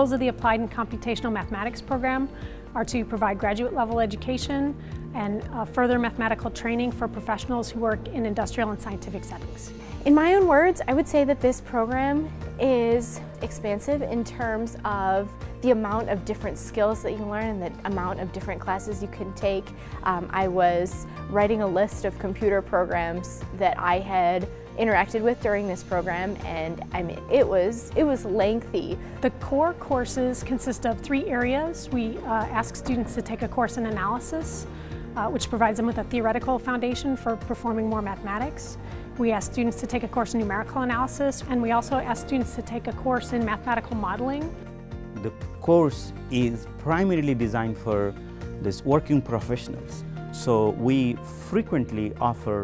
goals of the Applied and Computational Mathematics program are to provide graduate level education and further mathematical training for professionals who work in industrial and scientific settings. In my own words, I would say that this program is expansive in terms of the amount of different skills that you learn and the amount of different classes you can take. I was writing a list of computer programs that I had interacted with during this program, and I mean, it was lengthy. The core courses consist of 3 areas. We ask students to take a course in analysis, which provides them with a theoretical foundation for performing more mathematics. We ask students to take a course in numerical analysis, and we also ask students to take a course in mathematical modeling. The course is primarily designed for these working professionals, so we frequently offer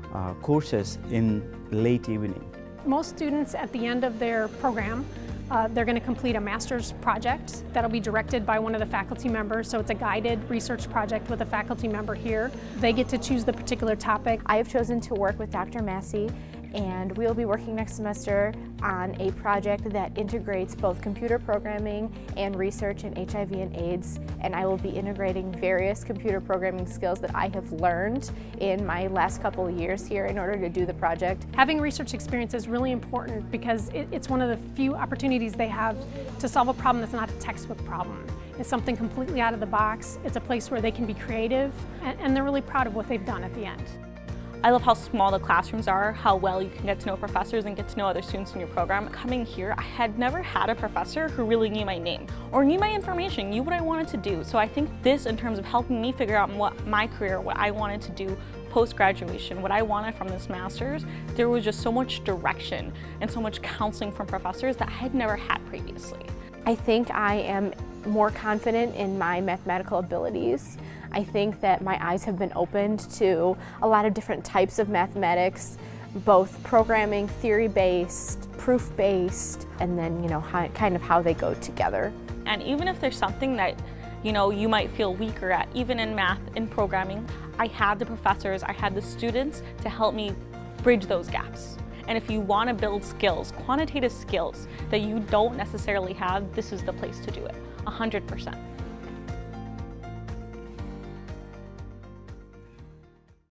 courses in late evening. Most students at the end of their program, they're going to complete a master's project that'll be directed by one of the faculty members, so it's a guided research project with a faculty member here. They get to choose the particular topic. I have chosen to work with Dr. Massey, and we'll be working next semester on a project that integrates both computer programming and research in HIV and AIDS, and I will be integrating various computer programming skills that I have learned in my last couple of years here in order to do the project. Having research experience is really important because it's one of the few opportunities they have to solve a problem that's not a textbook problem. It's something completely out of the box. It's a place where they can be creative, and they're really proud of what they've done at the end. I love how small the classrooms are, how well you can get to know professors and get to know other students in your program. Coming here, I had never had a professor who really knew my name or knew my information, knew what I wanted to do. So I think this, in terms of helping me figure out what my career, what I wanted to do post-graduation, what I wanted from this master's, there was just so much direction and so much counseling from professors that I had never had previously. I think I am more confident in my mathematical abilities. I think that my eyes have been opened to a lot of different types of mathematics, both programming, theory-based, proof-based, and then, kind of how they go together. And even if there's something that, you might feel weaker at, even in math and programming, I had the professors, I had the students to help me bridge those gaps. And if you want to build skills, quantitative skills that you don't necessarily have, this is the place to do it, 100%.